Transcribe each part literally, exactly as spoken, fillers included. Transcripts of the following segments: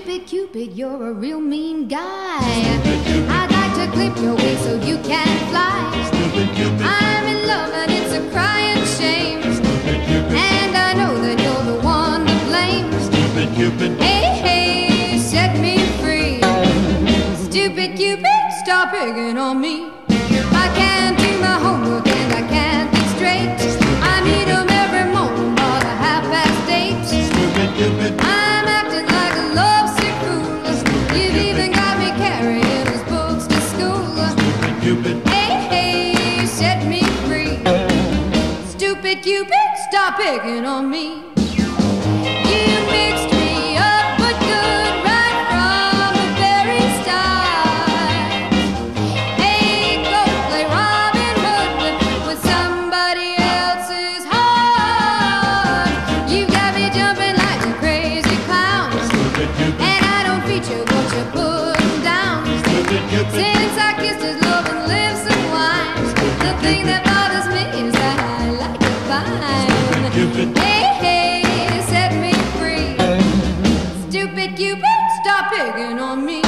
Stupid Cupid, you're a real mean guy. I'd like to clip your wings so you can't fly. Stupid Cupid, I'm in love and it's a crying shame. And I know that you're the one to blame. Stupid Cupid, Hey, hey, set me free. Stupid Cupid, stop picking on me. I can't do my homework and I can't think straight. I meet 'em every morning about a half past eight. Stupid Cupid, I'm acting like a lovesick fool. You've even got me carrying his books to school. Stupid Cupid, Hey, hey, set me free. Stupid Cupid, stop picking on me. You mixed me up but good right from the very start. Hey, go play Robin Hood with somebody else's heart. You got me jumping like a crazy clown, Stupid Cupid, and I don't feature what you're putting down. Stupid Cupid, Since I kissed his love and lips and wine, the thing that bothers me is that I like it fine. Cupid, Hey, hey, set me free. Stupid Cupid, stop picking on me.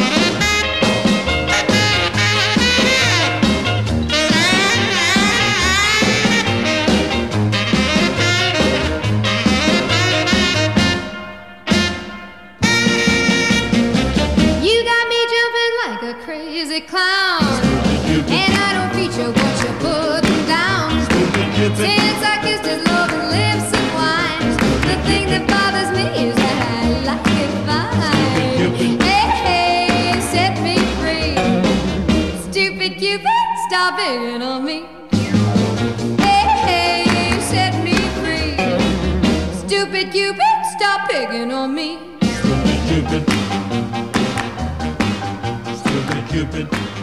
You got me jumping like a crazy clown, and I don't feature what you're putting down. Stupid Cupid, Since I kissed his love and lips and wine, the thing that bothers me is that I like it fine. Hey, hey, set me free. Stupid Cupid, stop picking on me. Hey, hey, set me free. Stupid Cupid, stop picking on me. Stupid Cupid, Stupid Cupid.